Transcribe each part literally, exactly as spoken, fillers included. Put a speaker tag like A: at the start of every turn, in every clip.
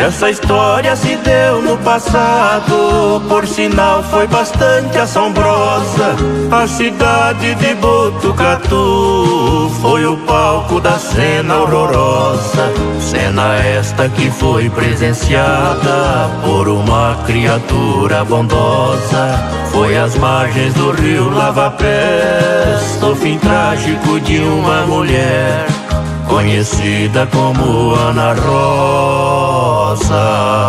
A: Essa história se deu no passado, por sinal foi bastante assombrosa. A cidade de Botucatu foi o palco da cena horrorosa. Cena esta que foi presenciada por uma criatura bondosa. Foi às margens do rio Lava-Pés, o fim trágico de uma mulher conhecida como Ana Rosa.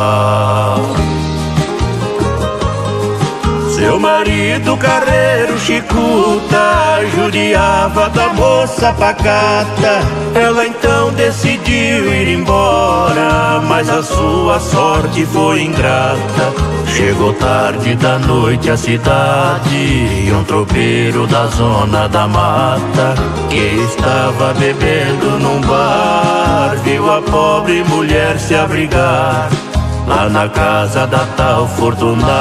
A: Seu marido, carreiro Chicuta, judiava da moça pacata. Ela então decidiu ir embora, mas a sua sorte foi ingrata. Chegou tarde da noite à cidade e um tropeiro da zona da mata, que estava bebendo num bar, viu a pobre mulher se abrigar lá na casa da tal Fortunata.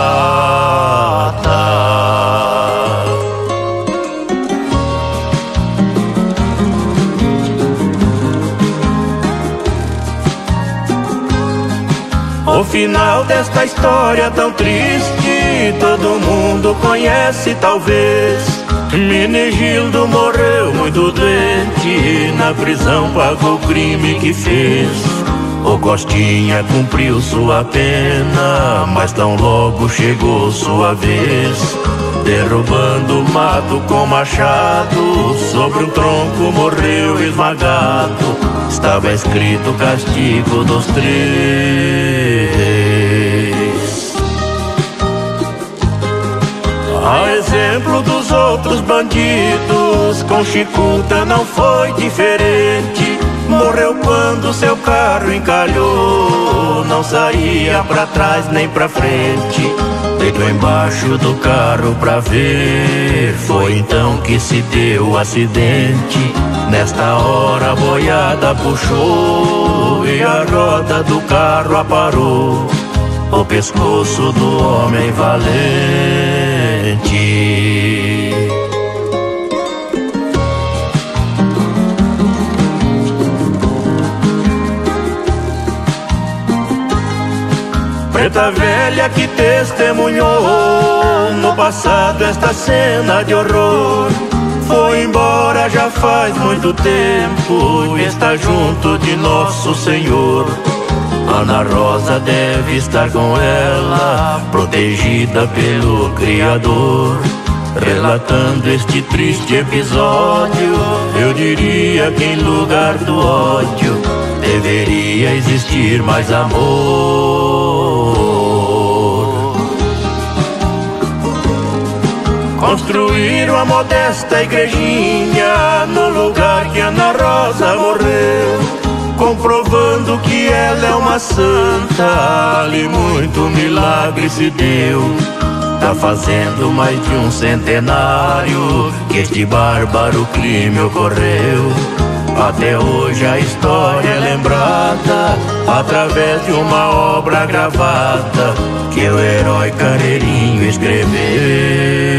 A: O final desta história tão triste todo mundo conhece talvez. Menegildo morreu muito doente, na prisão pagou o crime que fez. O Costinha cumpriu sua pena, mas tão logo chegou sua vez. Derrubando o mato com machado, sobre um tronco morreu esmagado. Estava escrito o castigo dos três. A exemplo dos outros bandidos, com Chicuta não foi diferente. Morreu quando seu carro encalhou, não saía pra trás nem pra frente. Deitou embaixo do carro pra ver, foi então que se deu o acidente. Nesta hora a boiada puxou e a roda do carro aparou o pescoço do homem valente. Preta velha que testemunhou no passado esta cena de horror, foi embora já faz muito tempo e está junto de Nosso Senhor. Ana Rosa deve estar com ela, protegida pelo Criador. Relatando este triste episódio, eu diria que em lugar do ódio deveria existir mais amor. Construíram a modesta igrejinha no lugar que Ana Rosa morreu, comprovando que ela é uma santa. Ali muito milagre se deu. Tá fazendo mais de um centenário que este bárbaro crime ocorreu. Até hoje a história é lembrada através de uma obra gravada que o herói Carreirinho escreveu.